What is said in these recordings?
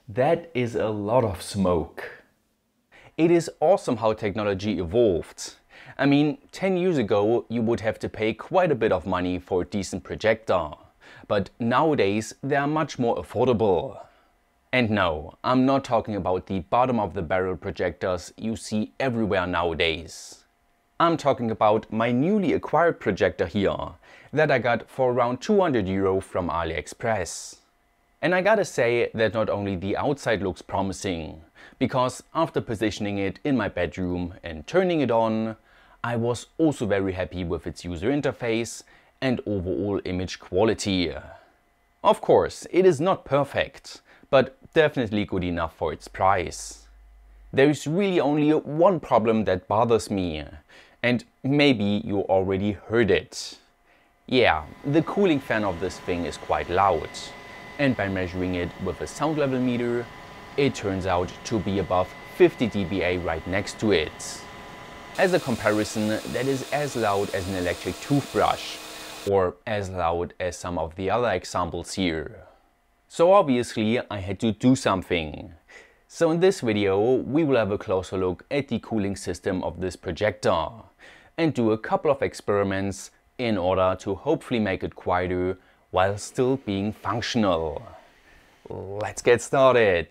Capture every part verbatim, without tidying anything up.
That is a lot of smoke. It is awesome how technology evolved. I mean, ten years ago you would have to pay quite a bit of money for a decent projector. But nowadays they are much more affordable. And no, I'm not talking about the bottom of the barrel projectors you see everywhere nowadays. I'm talking about my newly acquired projector here, that I got for around two hundred euro from AliExpress. And I gotta say that not only the outside looks promising, because after positioning it in my bedroom and turning it on, I was also very happy with its user interface and overall image quality. Of course, it is not perfect, but definitely good enough for its price. There is really only one problem that bothers me, and maybe you already heard it. Yeah, the cooling fan of this thing is quite loud, and by measuring it with a sound level meter, it turns out to be above fifty D B A right next to it. As a comparison, that is as loud as an electric toothbrush, or as loud as some of the other examples here. So obviously I had to do something. So in this video we will have a closer look at the cooling system of this projector and do a couple of experiments in order to hopefully make it quieter while still being functional. Let's get started!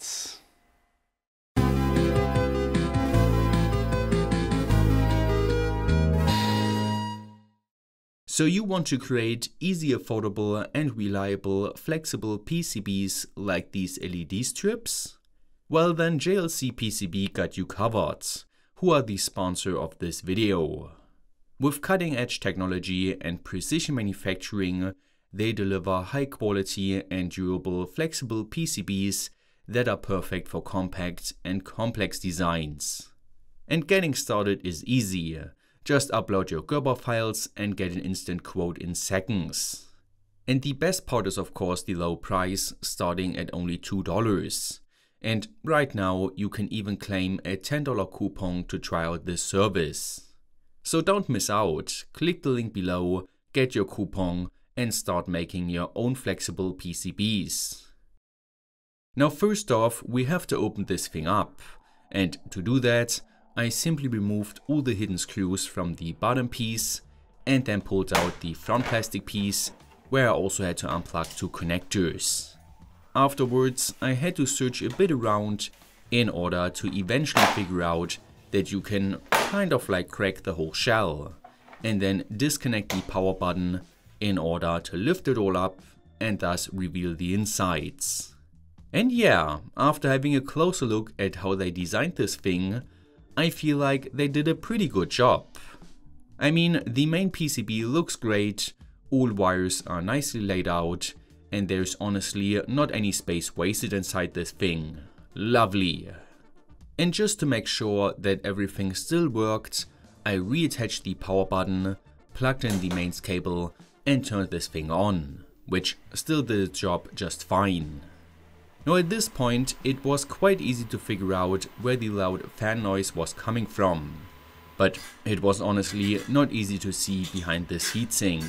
So you want to create easy, affordable and reliable flexible P C Bs like these L E D strips? Well then J L C P C B got you covered, who are the sponsor of this video. With cutting-edge technology and precision manufacturing, they deliver high-quality and durable flexible P C Bs that are perfect for compact and complex designs. And getting started is easy. Just upload your Gerber files and get an instant quote in seconds. And the best part is of course the low price, starting at only two dollars. And right now you can even claim a ten dollar coupon to try out this service. So don't miss out, click the link below, get your coupon and start making your own flexible P C Bs. Now first off, we have to open this thing up, and to do that I simply removed all the hidden screws from the bottom piece and then pulled out the front plastic piece, where I also had to unplug two connectors. Afterwards I had to search a bit around in order to eventually figure out that you can kind of like crack the whole shell and then disconnect the power button in order to lift it all up and thus reveal the insides. And yeah, after having a closer look at how they designed this thing, I feel like they did a pretty good job. I mean, the main P C B looks great, all wires are nicely laid out, and there's honestly not any space wasted inside this thing. Lovely. And just to make sure that everything still worked, I reattached the power button, plugged in the mains cable and turned this thing on, which still did the job just fine. Now at this point it was quite easy to figure out where the loud fan noise was coming from, but it was honestly not easy to see behind this heatsink.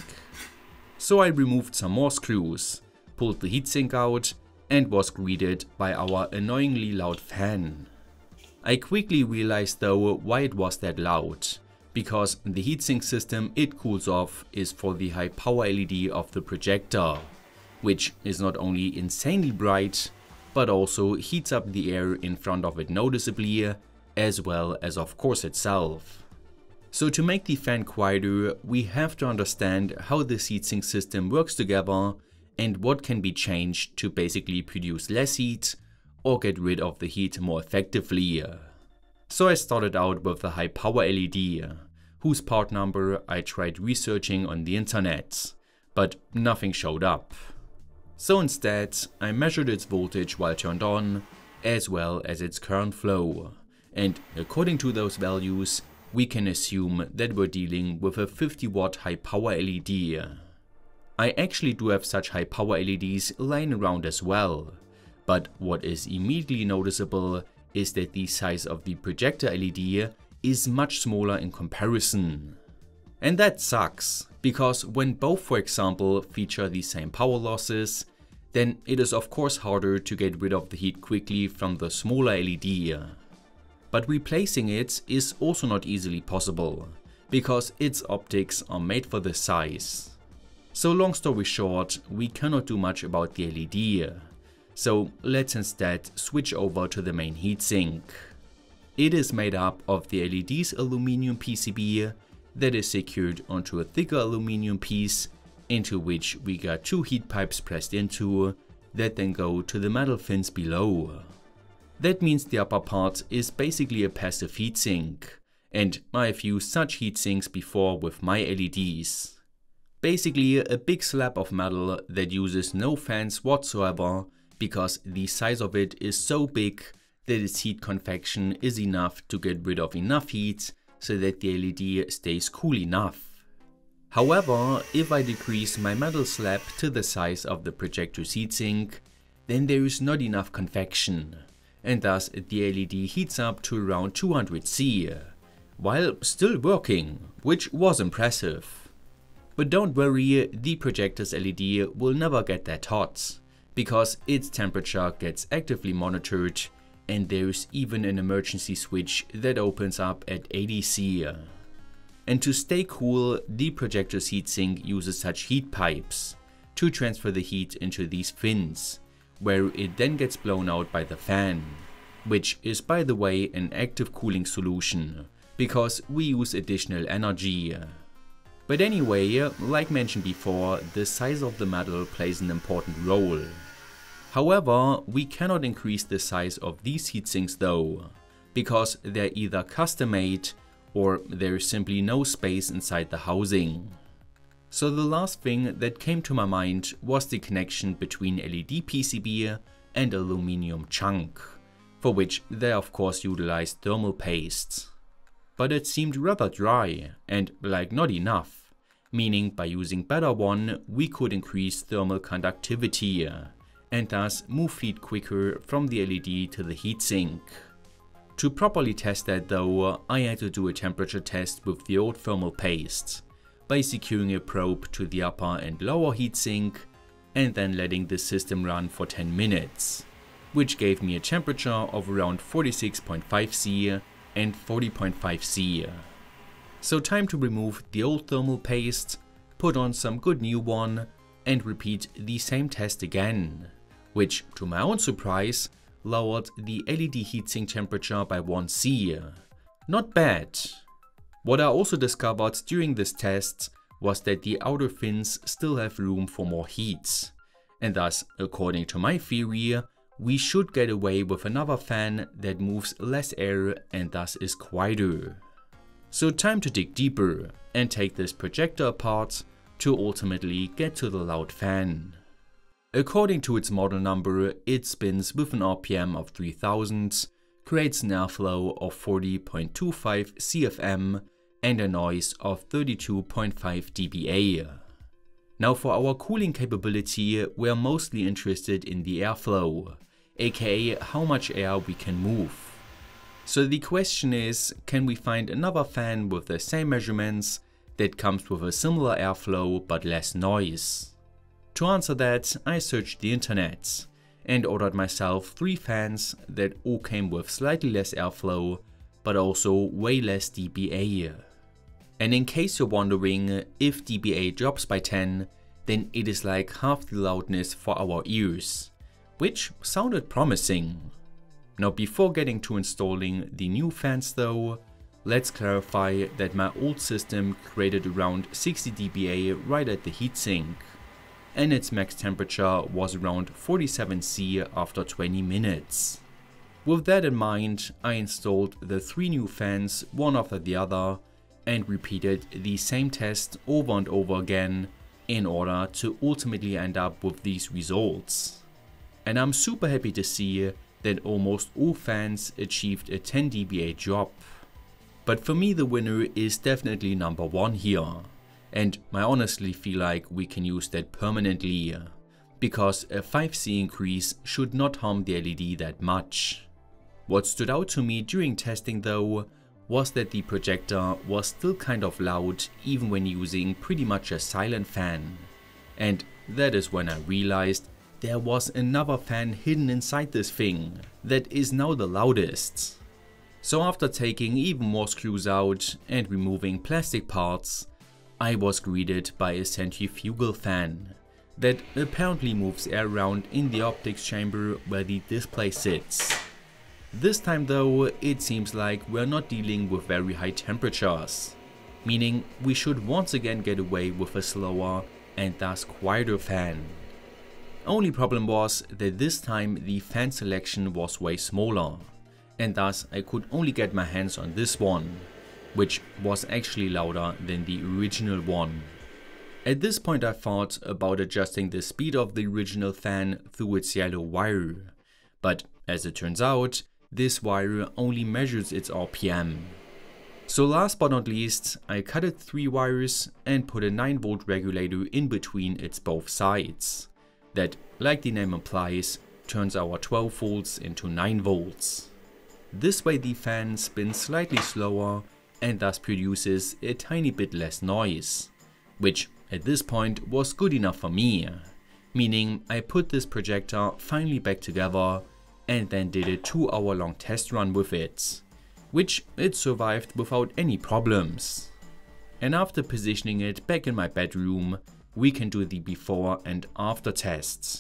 So I removed some more screws, pulled the heatsink out and was greeted by our annoyingly loud fan. I quickly realized though why it was that loud, because the heatsink system it cools off is for the high power L E D of the projector, which is not only insanely bright, but also heats up the air in front of it noticeably, as well as of course itself. So to make the fan quieter, we have to understand how this heatsink system works together and what can be changed to basically produce less heat or get rid of the heat more effectively. So I started out with the high power L E D, whose part number I tried researching on the internet, but nothing showed up. So instead, I measured its voltage while turned on, as well as its current flow, and according to those values, we can assume that we're dealing with a fifty watt high power L E D. I actually do have such high power L E Ds lying around as well, but what is immediately noticeable is that the size of the projector L E D is much smaller in comparison. And that sucks, because when both, for example, feature the same power losses, then it is of course harder to get rid of the heat quickly from the smaller L E D. But replacing it is also not easily possible, because its optics are made for this size. So long story short, we cannot do much about the L E D. So let's instead switch over to the main heatsink. It is made up of the L E D's aluminum P C B that is secured onto a thicker aluminum piece, into which we got two heat pipes pressed into, that then go to the metal fins below. That means the upper part is basically a passive heatsink, and I've used such heatsinks before with my L E Ds. Basically a big slab of metal that uses no fans whatsoever, because the size of it is so big that its heat convection is enough to get rid of enough heat so that the L E D stays cool enough. However, if I decrease my metal slab to the size of the projector's heatsink, then there is not enough convection, and thus the L E D heats up to around two hundred C, while still working, which was impressive. But don't worry, the projector's L E D will never get that hot, because its temperature gets actively monitored, and there's even an emergency switch that opens up at eighty C. And to stay cool, the projector's heatsink uses such heat pipes to transfer the heat into these fins, where it then gets blown out by the fan, which is by the way an active cooling solution, because we use additional energy. But anyway, like mentioned before, the size of the metal plays an important role. However, we cannot increase the size of these heatsinks though, because they're either custom made or there is simply no space inside the housing. So the last thing that came to my mind was the connection between L E D P C B and aluminum chunk, for which they of course utilized thermal paste. But it seemed rather dry and like not enough, meaning by using better one we could increase thermal conductivity and thus move heat quicker from the L E D to the heatsink. To properly test that though, I had to do a temperature test with the old thermal paste, by securing a probe to the upper and lower heatsink and then letting the system run for ten minutes, which gave me a temperature of around forty-six point five C and forty point five C. So time to remove the old thermal paste, put on some good new one and repeat the same test again, which to my own surprise lowered the L E D heatsink temperature by one C. Not bad. What I also discovered during this test was that the outer fins still have room for more heat, and thus, according to my theory, we should get away with another fan that moves less air and thus is quieter. So time to dig deeper and take this projector apart to ultimately get to the loud fan. According to its model number, it spins with an R P M of three thousand, creates an airflow of forty point two five C F M and a noise of thirty-two point five D B A. Now for our cooling capability, we are mostly interested in the airflow, aka how much air we can move. So the question is, can we find another fan with the same measurements that comes with a similar airflow but less noise? To answer that, I searched the internet and ordered myself three fans that all came with slightly less airflow but also way less D B A. And in case you're wondering, if D B A drops by ten, then it is like half the loudness for our ears, which sounded promising. Now before getting to installing the new fans though, let's clarify that my old system created around sixty D B A right at the heatsink, and its max temperature was around forty-seven C after twenty minutes. With that in mind, I installed the three new fans one after the other and repeated the same test over and over again in order to ultimately end up with these results. And I'm super happy to see that almost all fans achieved a ten D B A drop. But for me the winner is definitely number one here. And I honestly feel like we can use that permanently, because a five C increase should not harm the L E D that much. What stood out to me during testing though was that the projector was still kind of loud even when using pretty much a silent fan. And that is when I realized there was another fan hidden inside this thing that is now the loudest. So after taking even more screws out and removing plastic parts, I was greeted by a centrifugal fan that apparently moves air around in the optics chamber where the display sits. This time though, it seems like we're not dealing with very high temperatures, meaning we should once again get away with a slower and thus quieter fan. Only problem was that this time the fan selection was way smaller, and thus I could only get my hands on this one, which was actually louder than the original one. At this point I thought about adjusting the speed of the original fan through its yellow wire, but as it turns out, this wire only measures its R P M. So last but not least, I cut it three wires and put a nine volt regulator in between its both sides. That, like the name implies, turns our twelve volts into nine volts. This way the fan spins slightly slower and thus produces a tiny bit less noise, which at this point was good enough for me, meaning I put this projector finally back together and then did a two hour long test run with it, which it survived without any problems. And after positioning it back in my bedroom, we can do the before and after tests.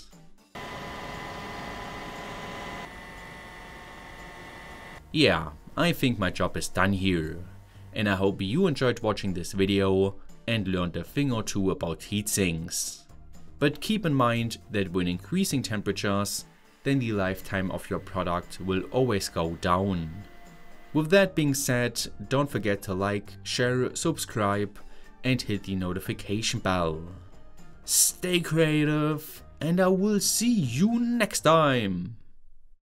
Yeah, I think my job is done here, and I hope you enjoyed watching this video and learned a thing or two about heatsinks. But keep in mind that when increasing temperatures, then the lifetime of your product will always go down. With that being said, don't forget to like, share, subscribe and hit the notification bell. Stay creative, and I will see you next time!